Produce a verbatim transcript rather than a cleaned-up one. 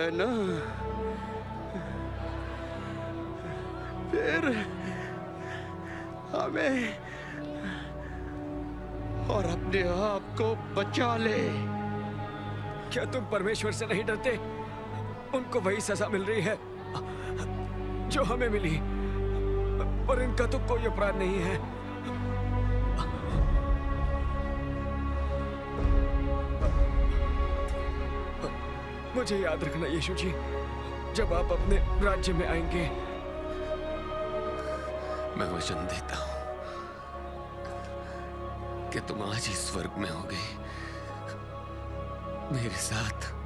है ना, फिर हमें और अपने आप को बचा ले। क्या तुम परमेश्वर से नहीं डरते? उनको वही सजा मिल रही है जो हमें मिली, और इनका तो कोई अपराध नहीं है। मुझे याद रखना यीशु जी, जब आप अपने राज्य में आएंगे। मैं वचन देता हूं कि तुम आज ही स्वर्ग में होगे मेरे साथ।